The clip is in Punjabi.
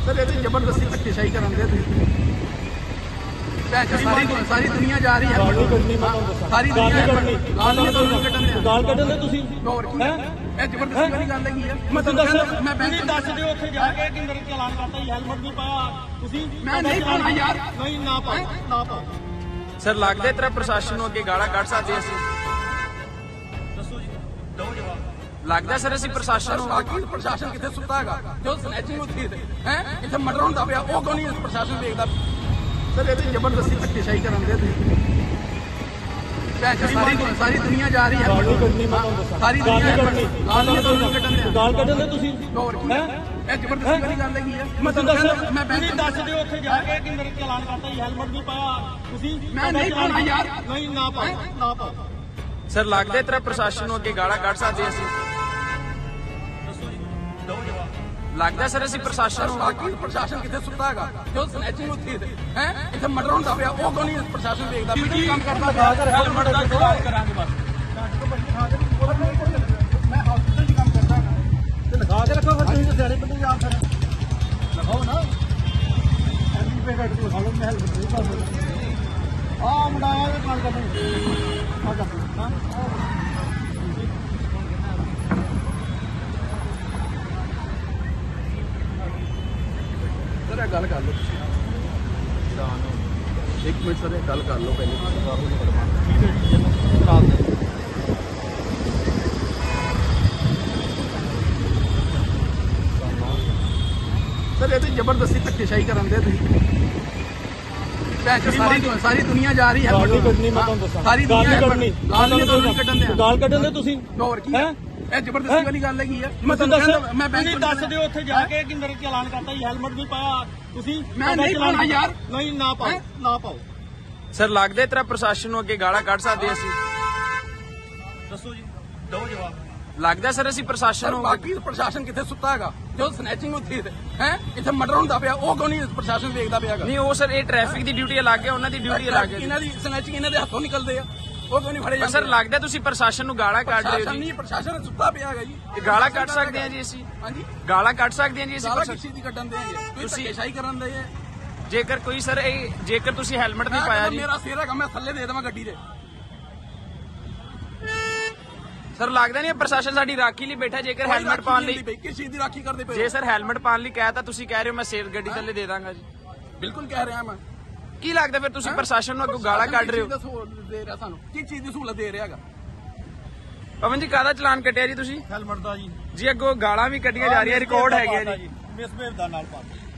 सर ये जबरदस्ती धक्केशाही करांदे सारी दुनिया जा रही है सारी दुनिया गाल ਕੱਢਣ ਦੇ ਤੁਸੀਂ और की ਇਹ ਜ਼ਬਰਦਸਤੀ ਵਾਲੀ ਗੱਲ ਹੈਗੀ ਹੈ ਮੈਂ ਦੱਸ ਦਿਓ ਉੱਥੇ ਜਾ ਕੇ ਕਿ ਮੇਰੇ ਚਲਾਨ ਕਰਤਾ ਹੀ ਹੈਲਮਟ ਨਹੀਂ ਪਾਇਆ ਤੁਸੀਂ ਮੈਂ ਨਹੀਂ ਪਾਉਣਾ ਯਾਰ ਨਹੀਂ ਨਾ ਪਾਓ ਸਰ ਲੱਗਦਾ ਤੇਰਾ ਪ੍ਰਸ਼ਾਸਨ ਨੂੰ ਅੱਗੇ ਗਾਲਾਂ ਕੱਢ ਸਕਦੇ ਅਸੀਂ ਦੱਸੋ ਜੀ ਦੋ ਜਵਾਬ ਲੱਗਦਾ ਸਰ ਅਸੀਂ ਪ੍ਰਸ਼ਾਸਨ ਨੂੰ ਬਾਕੀ ਪ੍ਰਸ਼ਾਸਨ ਕਿੱਥੇ ਸੁੱਤਾ ਹੈਗਾ ਜੋ ਸਨੈਚਿੰਗ ਹੁੰਦੀ ਹੈ ਇੱਥੇ ਮਰਡਰ ਹੁੰਦਾ ਪਿਆ ਉਹ ਕੋਈ ਨਹੀਂ ਪ੍ਰਸ਼ਾਸਨ ਵੇਖਦਾ ਸਰ ਇਹ ਜ਼ਬਰਦਸਤੀ ਧੱਕੇਸ਼ਾਹੀ ਕਰਾਂਦੇ ਸਾਰੀ ਦੁਨੀਆ ਜਾ ਰਹੀ ਹੈ ਸਾਰੀ ਦੁਨੀਆ ਗਾਲ ਕੱਢਣ ਦੇ ਤੁਸੀਂ और की ਇਹ ਜ਼ਬਰਦਸਤੀ ਵਾਲੀ ਗੱਲ ਹੈਗੀ ਹੈ ਮੈਂ ਦੱਸ ਦਿਓ ਉੱਥੇ ਜਾ ਕੇ ਕਿ ਮੇਰੇ ਚਲਾਨ ਕਰਤਾ ਹੀ ਹੈਲਮਟ ਨਹੀਂ ਪਾਇਆ ਤੁਸੀਂ ਮੈਂ ਨਹੀਂ ਪਾਉਣਾ ਯਾਰ ਨਹੀਂ ਨਾ ਪਾਓ ਸਰ ਲੱਗਦਾ ਤੇਰਾ ਪ੍ਰਸ਼ਾਸਨ ਨੂੰ ਅੱਗੇ ਗਾਲਾਂ ਕੱਢ ਸਕਦੇ ਅਸੀਂ ਦੱਸੋ ਜੀ ਦੋ ਜਵਾਬ ਲੱਗਦਾ ਸਰ ਅਸੀਂ ਪ੍ਰਸ਼ਾਸਨ ਨੂੰ ਬਾਕੀ ਪ੍ਰਸ਼ਾਸਨ ਕਿੱਥੇ ਸੁੱਤਾ ਹੈਗਾ ਜੋ ਸਨੈਚਿੰਗ ਹੁੰਦੀ ਹੈ ਇੱਥੇ ਮਰਡਰ ਹੁੰਦਾ ਪਿਆ ਉਹ ਕੋਈ ਨਹੀਂ ਪ੍ਰਸ਼ਾਸਨ ਵੇਖਦਾ ਕੀ ਕੰਮ ਕਰਦਾ ਹੈਲਮਟ ਦਾ ਜਵਾਬ ਕਰਾਂਗੇ ਬਸ ਮੈਂ ਹਸਪੀਟਲ 'ਚ ਕੰਮ ਕਰਦਾ ਤੇ ਲਿਖਾ ਕੇ ਰੱਖੋ ਫਿਰ ਤੁਸੀਂ ਤਾਂ ਸਿਆਣੇ ਬੰਦੇ ਆ ਫਿਰ ਲਿਖਾਓ ਨਾ ਐਂਟੀ ਪੇ ਕੱਟ ਕੇ ਲਿਖਾ ਲਓ ਮੈਂ ਹੈਲਮਟ ਨਹੀਂ ਪਾ ਸਕਦਾ ਆ ਮੁੰਡਾ ਆਇਆ ਤੇ ਕੰਮ ਕਰਦਾ ਆ ਕਰਦਾ ਸਰ ਇਹ ਗੱਲ ਕਰ ਲਓ ਇੱਕ ਮਿੰਟ ਸਰ ਇਹ ਗੱਲ ਕਰ ਲਓ ਪਹਿਲੇ ਸਰ ਇਹ ਤੇ ਜ਼ਬਰਦਸਤੀ ਧੱਕੇਸ਼ਾਹੀ ਕਰਾਂਦੇ ਤੁਸੀਂ ਸਾਰੀ ਦੁਨੀਆ ਜਾ ਰਹੀ ਹੈ ਸਾਰੀ ਦੁਨੀਆ ਗਾਲ ਕੱਢਣ ਦੇ ਤੁਸੀਂ ਹੋਰ ਕੀ ਇਹ ਜ਼ਬਰਦਸਤੀ ਵਾਲੀ ਗੱਲ ਹੈਗੀ ਹੈ ਮੈਂ ਦੱਸ ਦਿਓ ਉੱਥੇ ਜਾ ਕੇ ਕਿ ਮੇਰੇ ਚਲਾਨ ਕਰਤਾ ਹੀ ਹੈਲਮਟ ਨਹੀਂ ਪਾਇਆ ਤੁਸੀਂ ਮੈਂ ਨਹੀਂ ਪਾਉਣਾ ਯਾਰ ਨਹੀਂ ਨਾ ਪਾਓ ਸਰ ਲੱਗਦਾ ਤੇਰਾ ਪ੍ਰਸ਼ਾਸਨ ਨੂੰ ਅੱਗੇ ਗਾਲਾਂ ਕੱਢ ਸਕਦੇ ਅਸੀਂ ਦੱਸੋ ਜੀ ਦੋ ਜਵਾਬ ਲੱਗਦਾ ਸਰ ਅਸੀਂ ਪ੍ਰਸ਼ਾਸਨ ਨੂੰ ਬਾਕੀ ਪ੍ਰਸ਼ਾਸਨ ਕਿੱਥੇ ਸੁੱਤਾ ਹੈਗਾ ਜੋ ਸਨੈਚਿੰਗ ਹੁੰਦੀ ਹੈ ਇੱਥੇ ਮਰਡਰ ਹੁੰਦਾ ਪਿਆ ਉਹ ਕੋਈ ਨਹੀਂ ਪ੍ਰਸ਼ਾਸਨ ਵੇਖਦਾ ਪਿਆ ਹੈਗਾ ਨਹੀਂ ਉਹ ਸਰ ਇਹ ਟ੍ਰੈਫਿਕ ਦੀ ਡਿਊਟੀ ਅਲੱਗ ਹੈ ਉਹਨਾਂ ਦੀ ਡਿਊਟੀ ਅਲੱਗ ਹੈ ਇਹਨਾਂ ਦੀ ਸਨੈਚਿੰਗ ਇਹਨਾਂ ਦੇ ਹੱਥੋਂ ਨਿਕਲਦੇ ਆ ਉਹ ਕੋਈ ਨਹੀਂ ਫੜੇ ਜਾਂਦੇ ਸਰ ਲੱਗਦਾ ਤੁਸੀਂ ਪ੍ਰਸ਼ਾਸਨ ਨੂੰ ਗਾਲਾਂ ਕੱਢ ਰਹੇ ਹੋ ਜੀ ਪ੍ਰਸ਼ਾਸਨ ਸੁੱਤਾ ਪਿਆ ਹੈਗਾ ਜੀ ਇਹ ਗਾਲਾਂ ਕੱਢ ਸਕਦੇ ਹਾਂ ਜੀ ਅਸੀਂ ਹਾਂਜੀ ਗਾਲਾਂ ਕੱਢ ਸਕਦੇ ਹਾਂ ਜੀ ਅਸੀਂ ਸਾਰਾ ਕਿਸੇ ਦੀ ਕੱਢਣ ਦੇ ਤੁਸੀਂ ਧੱਕੇਸ਼ਾਹੀ ਕਰਨ ਦੇ ਜੇਕਰ ਕੋਈ ਸਰ ਜੇਕਰ ਤੁਸੀਂ ਹੈਲਮਟ ਨਹੀਂ ਪਾਇਆ ਜੀ ਮੇਰਾ ਸਿਰ ਹੈਗਾ ਮੈਂ ਥੱਲੇ ਦੇ ਦੇਵਾਂ ਗੱਡੀ ਦੇ ਸਰ ਲੱਗਦਾ ਨਹੀਂ ਪ੍ਰਸ਼ਾਸਨ ਸਾਡੀ ਰਾਖੀ ਲਈ ਬੈਠਾ ਜੇਕਰ ਹੈਲਮਟ ਪਾਉਣ ਲਈ ਕਿਸ ਚੀਜ਼ ਦੀ ਰਾਖੀ ਕਰਦੇ ਪਏ ਜੇ ਸਰ ਹੈਲਮਟ ਪਾਉਣ ਲਈ ਕਹਿ ਤਾਂ ਤੁਸੀਂ ਕਹਿ ਰਹੇ ਹੋ ਮੈਂ ਸੇਫ ਗੱਡੀ ਥੱਲੇ ਦੇ ਦਾਂਗਾ ਜੀ ਬਿਲਕੁਲ ਕਹਿ ਰਿਹਾ ਮੈਂ ਕੀ ਲੱਗਦਾ ਫਿਰ ਤੁਸੀਂ ਪ੍ਰਸ਼ਾਸਨ ਨੂੰ ਅੱਗੋਂ ਗਾਲਾਂ ਕੱਢ ਰਹੇ ਹੋ ਦੇ ਰਿਹਾ ਸਾਨੂੰ ਕੀ ਚੀਜ਼ ਦੀ ਸਹੂਲਤ ਦੇ ਰਿਹਾ ਹੈਗਾ ਪਵਨ ਜੀ ਕਾਹਦਾ ਚਲਾਨ ਕੱਟਿਆ ਜੀ ਤੁਸੀਂ ਹੈਲਮਟ ਦਾ ਜੀ ਜੀ ਅੱਗੋਂ ਗਾਲਾਂ ਵੀ ਕੱਢੀਆਂ ਜਾ ਰਹੀਆਂ ਰਿਕਾਰਡ ਹੈਗੇ ਜੀ ਮਿਸਬਿਹੇਵ ਦਾ ਨਾਲ ਪਾ